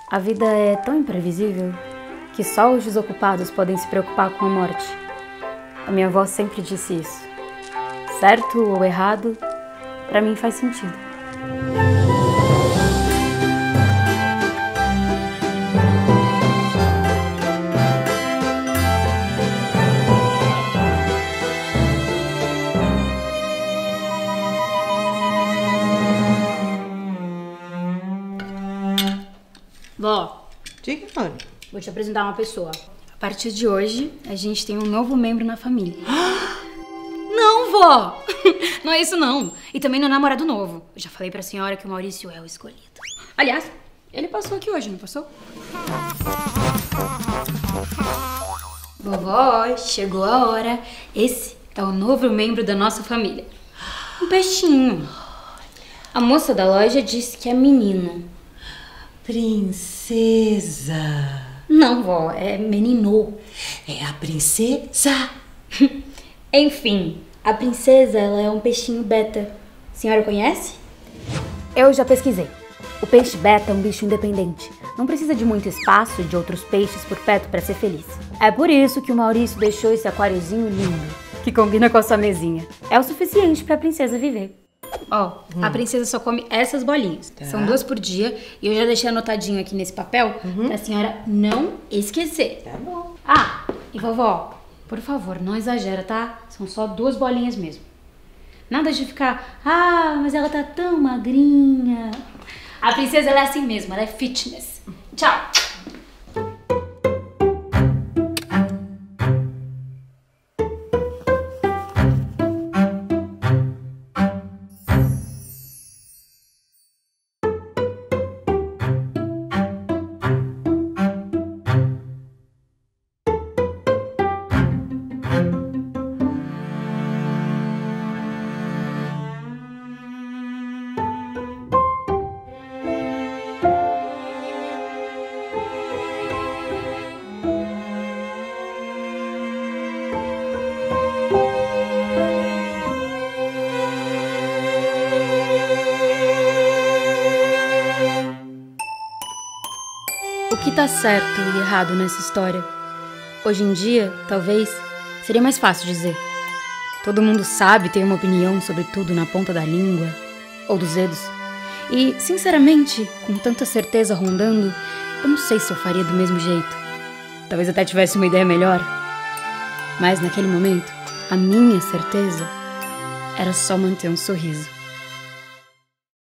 A vida é tão imprevisível que só os desocupados podem se preocupar com a morte. A minha avó sempre disse isso. Certo ou errado, pra mim faz sentido. Vó, Diga, Mari. vou te apresentar uma pessoa. A partir de hoje, a gente tem um novo membro na família. Não, vó! Não é isso, não. E também não é namorado novo. Eu já falei pra senhora que o Maurício é o escolhido. Aliás, ele passou aqui hoje, não passou? Vovó, chegou a hora. Esse é o novo membro da nossa família. Um peixinho. A moça da loja disse que é menino. Princesa. Não, vó, é menino. É a princesa. Enfim, a princesa, ela é um peixinho beta. A senhora conhece? Eu já pesquisei. O peixe beta é um bicho independente. Não precisa de muito espaço e de outros peixes por perto para ser feliz. É por isso que o Maurício deixou esse aquáriozinho lindo, que combina com a sua mesinha. É o suficiente para a princesa viver. Ó, a princesa só come essas bolinhas. Tá. São 2 por dia e eu já deixei anotadinho aqui nesse papel pra senhora não esquecer. Tá bom. Ah, e vovó, por favor, não exagera, tá? São só 2 bolinhas mesmo. Nada de ficar, mas ela tá tão magrinha. A princesa, ela é assim mesmo, ela é fitness. Tchau. O que tá certo e errado nessa história? Hoje em dia, talvez, seria mais fácil dizer. Todo mundo sabe, tem uma opinião sobre tudo na ponta da língua ou dos dedos. E, sinceramente, com tanta certeza rondando, eu não sei se eu faria do mesmo jeito. Talvez até tivesse uma ideia melhor. Mas naquele momento, a minha certeza era só manter um sorriso.